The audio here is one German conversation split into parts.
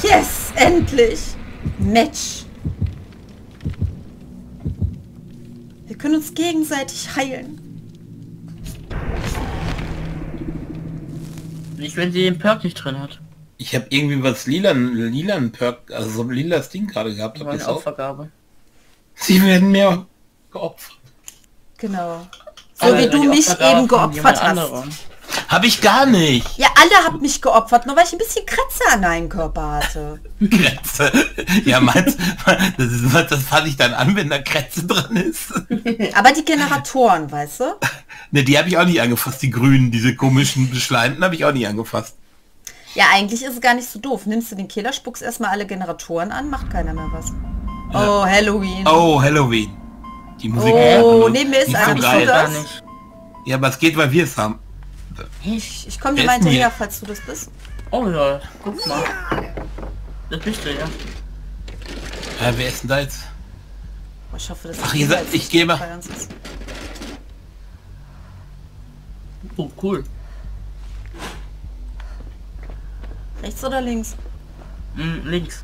Yes, endlich. Match. Wir können uns gegenseitig heilen. Nicht, wenn sie den Perk nicht drin hat. Ich habe irgendwie was lilan Perk, also so ein lilas Ding gerade gehabt. Das war eine Opfergabe. Sie werden mehr geopfert. Genau. So wie du mich eben geopfert hast. Habe ich gar nicht. Ja, alle habt mich geopfert, nur weil ich ein bisschen Kratzer an deinem Körper hatte. Krätze. Ja, meinst das fasse ich dann an, wenn da Krätze dran ist. Aber die Generatoren, weißt du? Ne, die habe ich auch nicht angefasst, die grünen, diese komischen Beschleimten habe ich auch nicht angefasst. Ja, eigentlich ist es gar nicht so doof. Nimmst du den Killer, spuckst erstmal alle Generatoren an, macht keiner mehr was. Ja. Oh, Halloween. Oh, Halloween. Die Musik. Oh, neben mir ist so einer. geil. Das? Ja, aber es geht, weil wir es haben. Ich komme dir mal hinterher, falls du das bist. Oh ja, guck mal. Das bist du, ja. Wer ist denn da jetzt? Oh, ich hoffe, das Ach, ihr seid, ich gehe mal. Oh, cool. Rechts oder links? Links.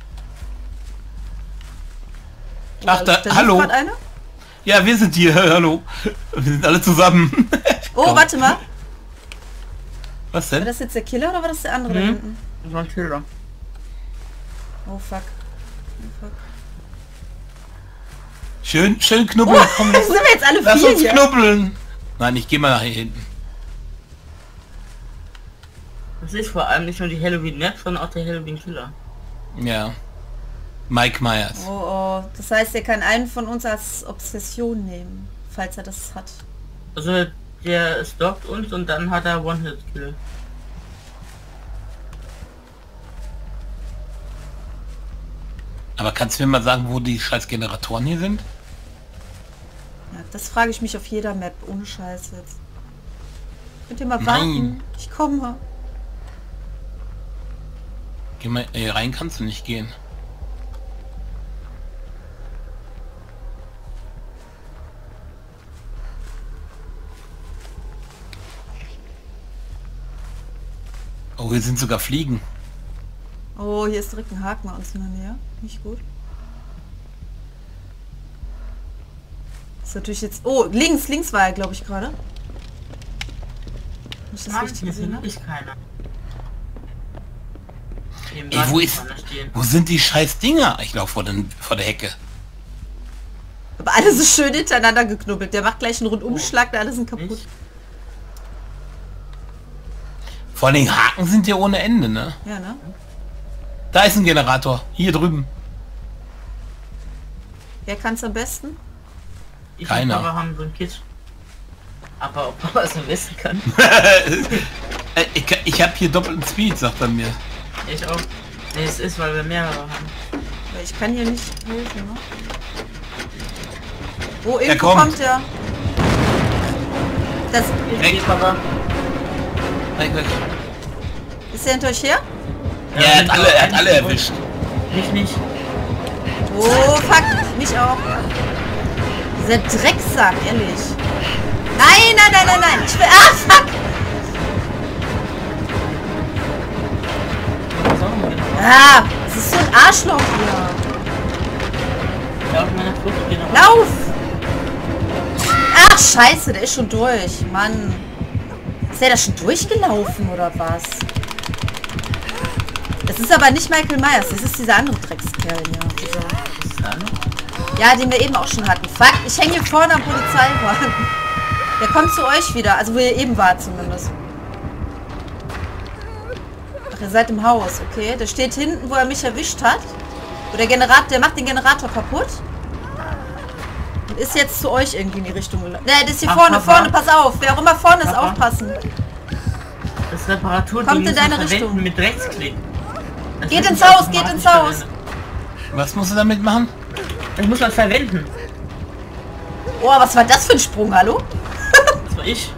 Ach, da hallo. Eine? Ja, wir sind hier. Hallo. Wir sind alle zusammen. Oh, komm. Warte mal. Was denn? War das jetzt der Killer oder war das der andere da hinten? Das war ein Killer. Oh fuck. Oh fuck. Schön knubbeln. Oh, komm, sind wir jetzt alle lass vier uns hier? Knubbeln. Nein, ich gehe mal nach hier hinten. Das ist vor allem nicht nur die Halloween Map, sondern auch der Halloween Killer. Ja. Mike Myers. Oh, das heißt, er kann einen von uns als Obsession nehmen, falls er das hat. Also der stalkt uns und dann hat er One-Hit-Kill. Aber kannst du mir mal sagen, wo die scheiß Generatoren hier sind? Ja, das frage ich mich auf jeder Map, ohne Scheiß jetzt. Könnt ihr mal warten? Ich komme. Geh mal, rein kannst du nicht gehen. Oh, hier sind sogar Fliegen. Oh, hier ist direkt ein Haken bei uns in der Nähe. Nicht gut. Das ist natürlich jetzt... Oh, links war er, glaube ich, gerade. Nicht das richtig gesehen habe. Ey, wo sind die scheiß Dinger? Ich laufe vor der Hecke. Aber alle so schön hintereinander geknubbelt. Der macht gleich einen Rundumschlag, da alle sind kaputt. Vor allem Haken sind ja ohne Ende, ne? Ja, ne? Da ist ein Generator. Hier drüben. Wer kann es am besten? Keiner. Wir haben so ein Kit. Aber ob man was am besten kann? ich habe hier doppelten Speed, sagt er mir. Ich auch. Nee, es ist, weil wir mehrere haben. Ich kann hier nicht helfen, ne? Oh, irgendwo kommt der. Das... Weg. Ist er hinter euch her? Ja, er hat alle erwischt. Mich nicht. Oh, fuck. Mich auch. Dieser Drecksack, ehrlich. Nein. Ich will... Ah, fuck. Ah, das ist so ein Arschloch hier. Lauf! Ach, scheiße, der ist schon durch. Mann. Ist der da schon durchgelaufen, oder was? Das ist aber nicht Michael Myers, das ist dieser andere Dreckskerl hier. Ja, den wir eben auch schon hatten. Fuck, ich hänge hier vorne am Polizeiwagen. Der kommt zu euch wieder, also wo ihr eben wart zumindest. Ach, ihr seid im Haus, okay. Der steht hinten, wo er mich erwischt hat. Wo der macht den Generator kaputt. Und ist jetzt zu euch irgendwie in die Richtung gelaufen. Ne, das ist hier vorne, pass auf. Wer auch immer vorne ist, aufpassen. Das Reparatur kommt in deine Richtung. Mit Rechtsklick. Geht ins Haus, geht ins Haus. Was musst du damit machen? Das muss man verwenden. Oh, was war das für ein Sprung, hallo? Das war ich.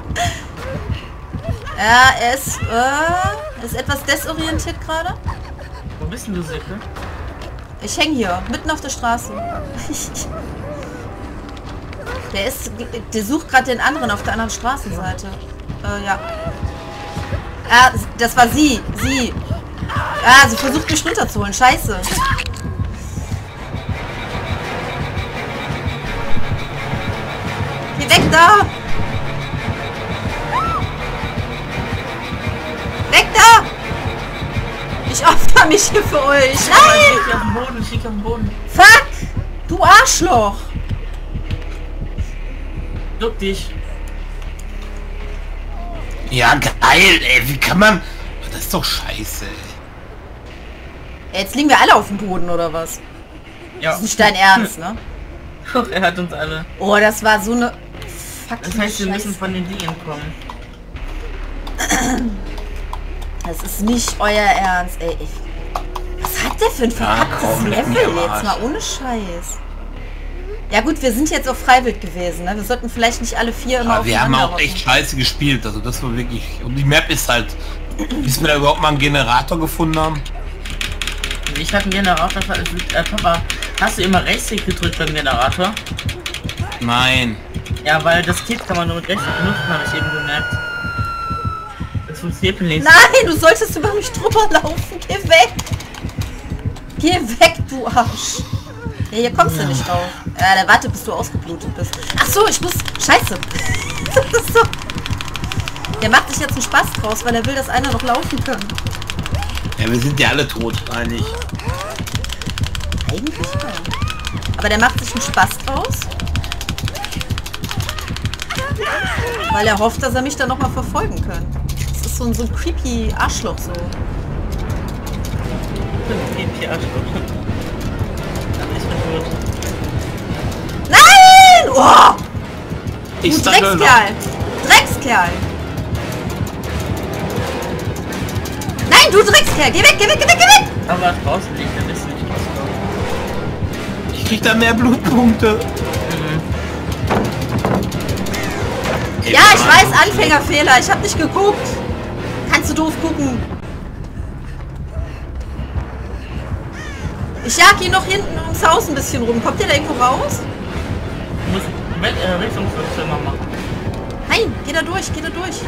Ja, er ist etwas desorientiert gerade. Wo bist denn du, Säcke? Ich hänge hier, mitten auf der Straße. Der sucht gerade den anderen auf der anderen Straßenseite. Ja. Ah, das war sie. Ah, sie versucht mich runterzuholen. Scheiße. Geh weg da! Weg da! Ich opfer mich hier für euch. Ich Nein! lieg auf dem Boden, ich lieg auf dem Boden. Fuck! Du Arschloch! Duck dich. Ja, geil, ey. Wie kann man... Das ist doch scheiße, ey. Jetzt liegen wir alle auf dem Boden, oder was? Ja. Das ist nicht dein Ernst, ne? Doch, er hat uns alle. Oh, das war so eine... Das heißt, wir müssen von den Dingen kommen. Das ist nicht euer Ernst, ey. Was hat der für ein verpacktes komm, leck Level mir am jetzt Arsch. mal ohne Scheiß? Ja gut, wir sind jetzt auch freiwillig gewesen, ne? Wir sollten vielleicht nicht alle 4 immer Aber wir haben aufeinander auch echt hocken. scheiße gespielt. Also das war wirklich... Und die Map ist halt... Bis wir da überhaupt mal einen Generator gefunden haben. Ich hatte einen Generator. Papa, hast du immer Rechtsklick gedrückt beim Generator? Nein. Ja, weil das Kit kann man nur mit Rechtsklick benutzen, habe ich eben gemerkt. Das funktioniert nicht. Nein, du solltest über mich drüber laufen. Geh weg! Geh weg, du Arsch! Ja, hier kommst du nicht drauf. Ja, dann warte, bis du ausgeblutet bist. Ach so, ich muss... Scheiße! Das ist so... Der macht sich jetzt einen Spaß draus, weil er will, dass einer noch laufen kann. Ja, wir sind ja alle tot, eigentlich. Eigentlich ja. Aber der macht sich einen Spaß draus. Weil er hofft, dass er mich dann noch mal verfolgen kann. Das ist so ein creepy Arschloch so. Nein! Oh! Du Ich sage Dreckskerl! Dreckskerl! Nein, du Dreckskerl! Geh weg, geh weg, geh weg, geh weg! Aber draußen liegt, dann ist nicht rausgekommen. ich krieg da mehr Blutpunkte. Ja, ich weiß, Anfängerfehler. Ich hab nicht geguckt. Kannst du doof gucken. Ich jag ihn noch hinten ums Haus ein bisschen rum. Kommt der da irgendwo raus? Du musst Richtungswechsel mal machen. Nein, geh da durch, geh da durch.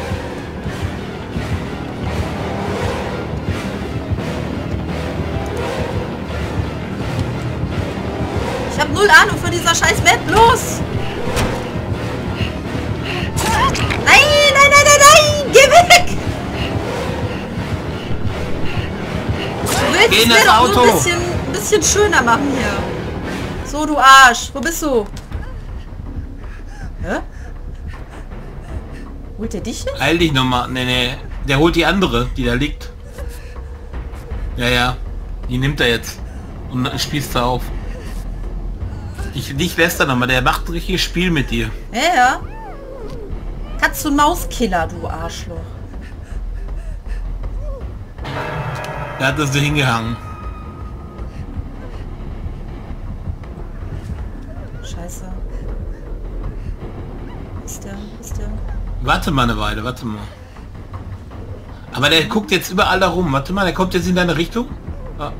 Ich hab null Ahnung von dieser scheiß Map. Los! Nein, nein, nein, nein, nein! Geh weg! Du willst Geh es in mir das doch nur Auto. ein bisschen schöner machen hier. So, du Arsch. Wo bist du? Hä? Holt der dich jetzt? Heil dich nochmal. Nee. Der holt die andere, die da liegt. Ja. Die nimmt er jetzt. Und dann spießt er auf. Dich lässt er nochmal. Der macht ein richtiges Spiel mit dir. Ja. Katz- und Mauskiller, du Arschloch. Da hat er sie hingehangen. Scheiße. Ist der? Warte mal eine Weile, warte mal. Aber der guckt jetzt überall da rum. Warte mal, der kommt jetzt in deine Richtung. Ja.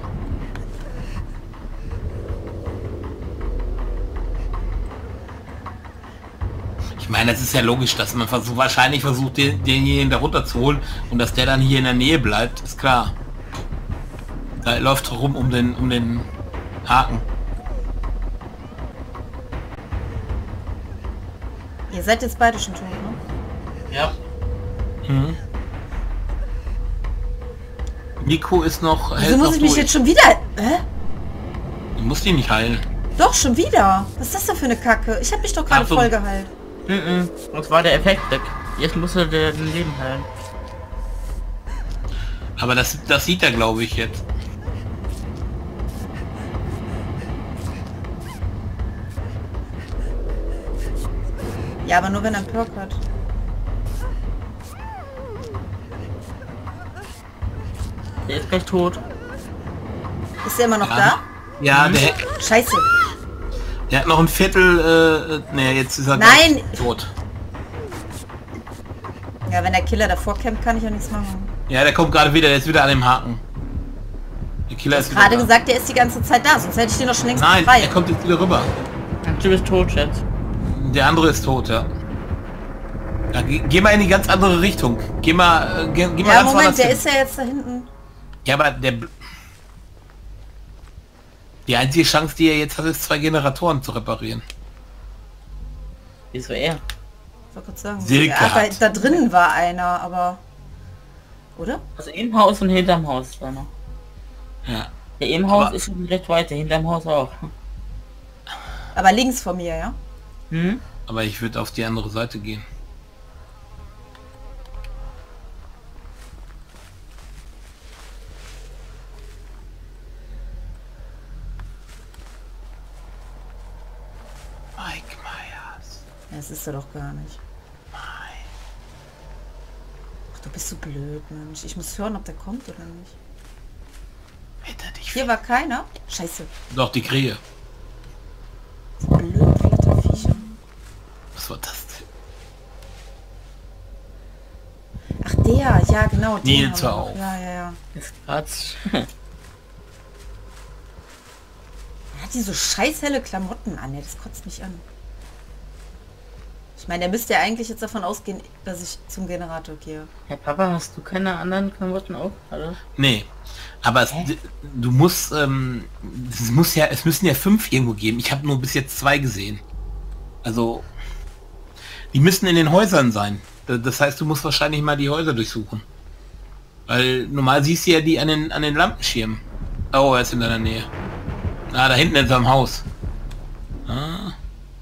Ich meine, es ist ja logisch, dass man wahrscheinlich versucht, denjenigen da runter zu holen und dass der dann hier in der Nähe bleibt, ist klar. Da läuft rum um den Haken. Ihr seid jetzt beide schon tot, ne? Ja. Mhm. Nico ist noch... Wieso muss ich mich jetzt schon wieder... Hä? Du musst ihn nicht heilen. Doch, schon wieder. Was ist das denn für eine Kacke? Ich habe mich doch gerade Ach so. voll geheilt. Das war der Effekt weg. Jetzt muss er den Leben heilen. Aber das sieht er, glaube ich, jetzt. Ja, aber nur wenn er einen Perk hat. Der ist gleich tot. Ist er immer noch Ja, da? Scheiße. der hat noch ein Viertel... ne, jetzt ist er Nein. tot. Ja, wenn der Killer davor kämpft, kann ich ja nichts machen. Ja, der kommt gerade wieder, der ist wieder an dem Haken. Der Killer ist wieder Gerade da. gesagt, der ist die ganze Zeit da, sonst hätte ich den doch schon längst Nein, befreit. er kommt jetzt wieder rüber. Du bist tot, Schatz. Der andere ist tot, ja. Ja, geh mal in die ganz andere Richtung. Geh mal Ja, ganz Moment, woanders der hin. ist ja jetzt da hinten. Ja, aber die einzige Chance, die er jetzt hat, ist 2 Generatoren zu reparieren. Wieso er? Ich wollte gerade sagen. Silke Ja, weil hat. da drinnen war einer, aber... Oder? Also im Haus und hinterm Haus war noch. Ja. Ja, im Haus Aber- ist schon direkt weiter, hinterm Haus auch. Aber links von mir, ja? Hm? Aber ich würde auf die andere Seite gehen. Mike Myers. Ja, das ist er doch gar nicht. Ach, du bist so blöd, Mensch. Ich muss hören, ob der kommt oder nicht. Hinter dich. Hier war keiner. Scheiße. Doch, die Krähe. So blöd, Flatterviecher. Was war das denn? Ach, der. Ja, genau. den Nils, haben wir hör noch. auf. Ja, ja, ja. Ist Quatsch. Er hat die so scheiß helle Klamotten an. Ja, das kotzt mich an. Ich meine, der müsste ja eigentlich jetzt davon ausgehen, dass ich zum Generator gehe. Herr Papa, hast du keine anderen Klamotten auch? Oder? Nee. Aber du musst, es müssen ja 5 irgendwo geben. Ich habe nur bis jetzt 2 gesehen. Also, die müssen in den Häusern sein. Das heißt, du musst wahrscheinlich mal die Häuser durchsuchen. Weil normal siehst du ja die an den Lampenschirmen. Oh, er ist in deiner Nähe. Ah, da hinten in seinem Haus. Ah.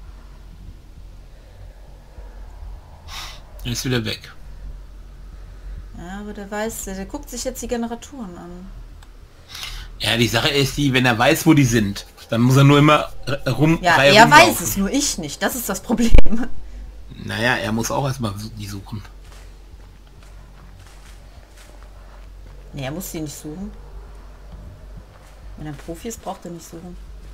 Er ist wieder weg. Ja, aber der weiß, der guckt sich jetzt die Generatoren an. Ja, die Sache ist die, wenn er weiß, wo die sind, dann muss er nur immer Ja, frei er rumlaufen. weiß es, nur ich nicht. Das ist das Problem. Naja, er muss auch erstmal die suchen. Nee, er muss sie nicht suchen. Wenn er ein Profi ist, braucht er nicht suchen.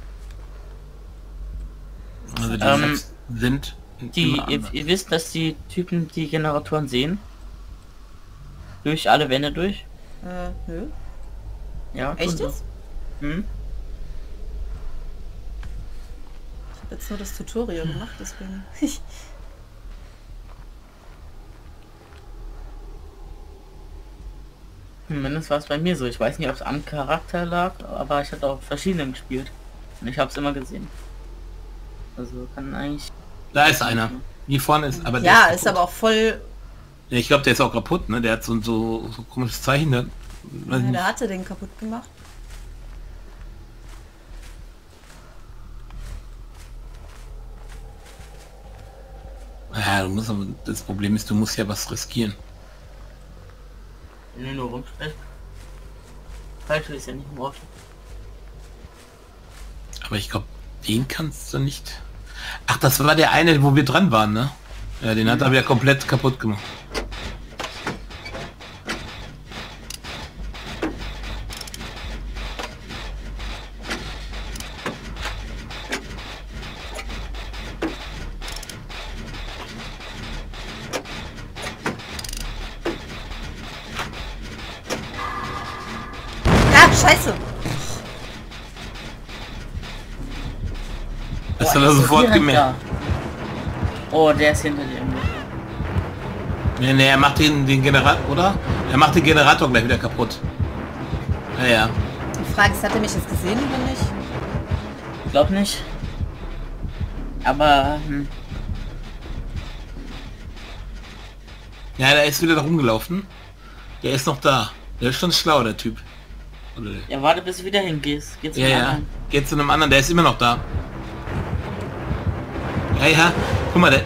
Also die Ähm, sind Die, immer anders. ihr wisst, dass die Typen die Generatoren sehen? Durch alle Wände durch? Nö. Ja, Echt tun sie. jetzt? Hm? Ich habe jetzt nur das Tutorial gemacht, deswegen. Zumindest war es bei mir so. Ich weiß nicht, ob es am Charakter lag, aber ich hatte auch verschiedene gespielt. Und ich habe es immer gesehen. Also kann eigentlich... Da ist einer. Hier vorne ist, aber der Ja, ist ist kaputt. aber auch voll... Ja, ich glaube, der ist auch kaputt, ne? Der hat so komisches Zeichen. Da, weiß Ja, nicht. der hatte den kaputt gemacht. Ja, du musst aber, das Problem ist, du musst ja was riskieren. Wenn ihr nur rumsprecht. Falsch ist ja nicht im Auto. Aber ich glaube, den kannst du nicht... Ach, das war der eine, wo wir dran waren, ne? Ja, den hat er ja komplett kaputt gemacht. Ah, scheiße! Das hat Boah, er ist so sofort direkt gemerkt. da. Oh, der ist hinter dir. Nee, er macht den Generator, oder? Er macht den Generator gleich wieder kaputt. Ja, ja. Die Frage ist, hat er mich jetzt gesehen oder nicht? Ich glaub nicht. Aber Ja, der ist wieder da rumgelaufen. Der ist noch da. Der ist schon schlau, der Typ. Oder ja, warte bis du wieder hingehst. Geht's ja, ja. Geht zu einem anderen, der ist immer noch da. Ja, ja. Guck mal, der...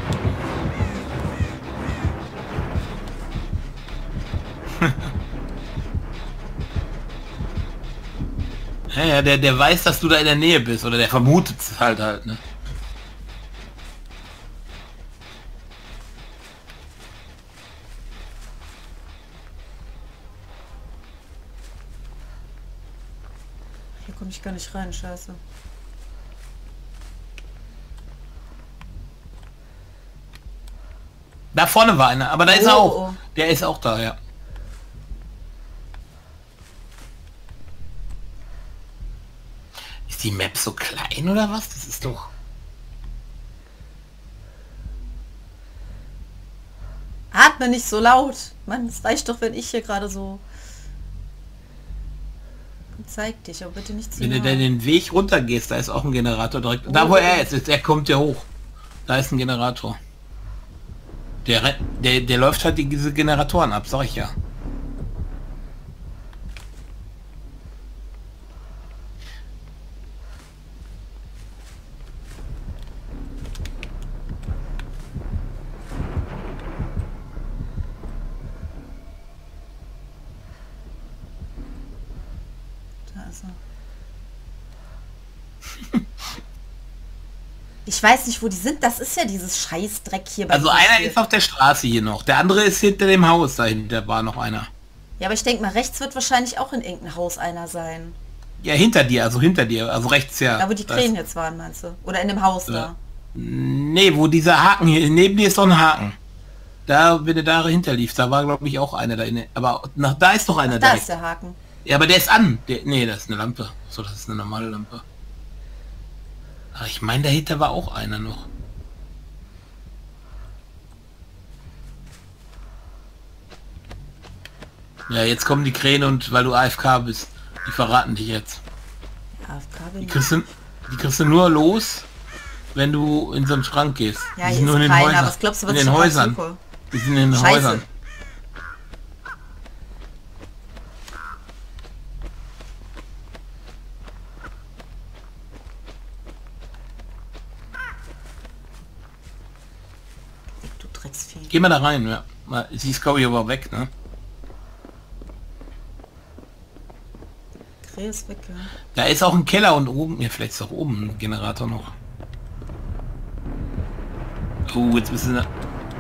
ja, ja, der weiß, dass du da in der Nähe bist. Oder der vermutet es halt, ne? Hier komme ich gar nicht rein, scheiße. Da vorne war einer, aber da ist er Oh, auch. oh. Der ist auch da, ja. Ist die Map so klein oder was? Das ist doch... Atme nicht so laut. Mann, es reicht doch, wenn ich hier gerade so... Zeig dich, aber bitte nicht zu Wenn du nah. dann den Weg runter gehst, da ist auch ein Generator direkt. Da wo er ist, er kommt ja hoch. Da ist ein Generator. Der läuft halt diese Generatoren ab, sag ich ja. Da ist er. Ich weiß nicht, wo die sind. Das ist ja dieses Scheißdreck hier bei Also diesem einer Spiel. ist auf der Straße hier noch. Der andere ist hinter dem Haus. Dahinter war noch einer. Ja, aber ich denke mal, rechts wird wahrscheinlich auch in irgendeinem Haus einer sein. Ja, hinter dir, also rechts, ja. Da, wo die Da Krähen ist- jetzt waren, meinst du? Oder in dem Haus da. Nee, wo dieser Haken hier, neben dir ist doch ein Haken. Da, wenn du da hinterliefst, da war glaube ich auch einer da inne. Aber da ist doch einer Da direkt. ist der Haken. Ja, aber der ist an. Nee, das ist eine Lampe. So, das ist eine normale Lampe. Aber ich meine, dahinter war auch einer noch. Ja, jetzt kommen die Kräne und weil du AFK bist, die verraten dich jetzt. Ja, AFK bin Die ich. kriegst du nur los, wenn du in so einen Schrank gehst. Ja, Die hier sind nur ist in den keiner. Häusern. Was glaubst du, was in ich den noch Häusern. suche? Die sind in den Scheiße. Häusern. Du Drecksvieh. Geh mal da rein, ja. Sie ist glaube ich aber weg, ne? Krähe ist weg, ja. Da ist auch ein Keller und oben, ja vielleicht ist auch oben ein Generator noch. Oh, jetzt müssen wir...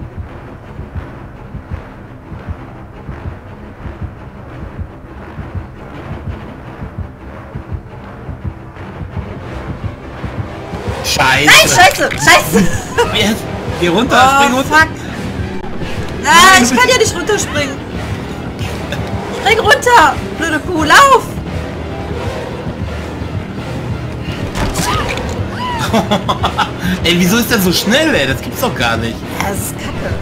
Scheiße! Nein, scheiße! Scheiße! Geh runter, spring Oh, runter! fuck! Nein, ich kann ja nicht runterspringen! Spring runter! Blöde Kuh, lauf! Ey, wieso ist der so schnell, ey? Das gibt's doch gar nicht. Das ist kacke.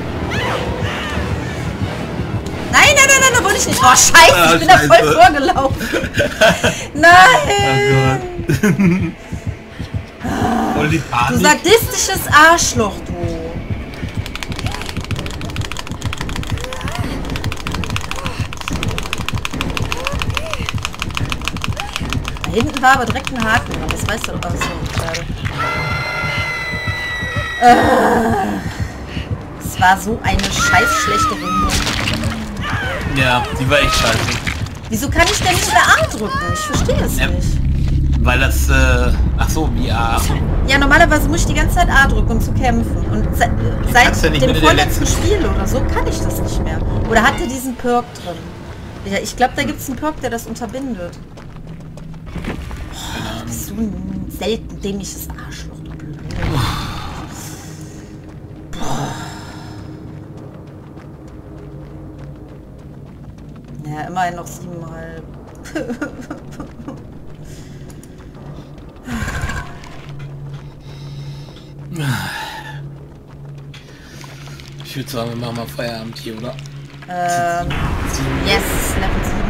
Nein, da wollte ich nicht. Oh, scheiße, Ah, ich bin da voll scheiße. vorgelaufen. Nein! Voll die Du Panik. sadistisches Arschloch, du. Da hinten war aber direkt ein Haken. Aber das weißt du doch so gerade. Es war so eine scheiß schlechte Runde. Ja, die war echt scheiße. Wieso kann ich denn nicht mehr A drücken? Ich verstehe es Ja. nicht. Weil das, ach so, wie A. Ja, normalerweise muss ich die ganze Zeit A drücken, um zu kämpfen. Und seit Kannst ja nicht dem mit der vorletzten letzten- Spiel oder so kann ich das nicht mehr. Oder hat er diesen Perk drin? Ja, ich glaube, da gibt es einen Perk, der das unterbindet. Oh, du bist so ein selten dämliches Arschloch, du Blöde. Ja, immerhin noch 7,5. Ich würde sagen, wir machen mal Feierabend hier, oder? Yes, Level 7.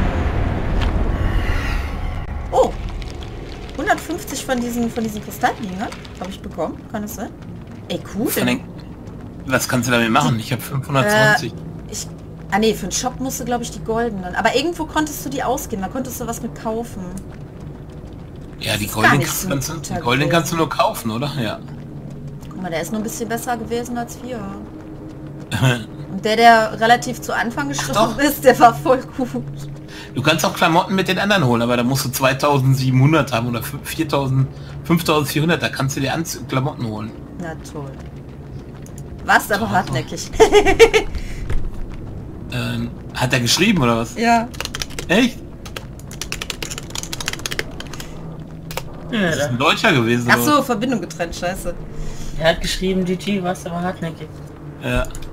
Oh! 150 von diesen Kristalldingern habe ich bekommen. Kann das sein? Ey, cool. Was kannst du damit machen? Ich habe 520. Nee, für den Shop musst du, glaube ich, die goldenen. Aber irgendwo konntest du die ausgehen. Da konntest du was mit kaufen. Ja, die ist gar goldenen nicht so kannst, ein guter die goldenen gewesen. kannst du nur kaufen, oder? Ja. Guck mal, der ist nur ein bisschen besser gewesen als wir. Und der relativ zu Anfang gestorben doch. ist, der war voll gut. Du kannst auch Klamotten mit den anderen holen, aber da musst du 2700 haben oder 4000, 5400. Da kannst du dir Klamotten holen. Na toll. Warst aber hartnäckig. Hat er geschrieben oder was? Ja. Echt? Ja, Das ist ein Deutscher gewesen. Ach oder so, Verbindung getrennt, scheiße. er hat geschrieben, GG, was aber hartnäckig. was? Ja.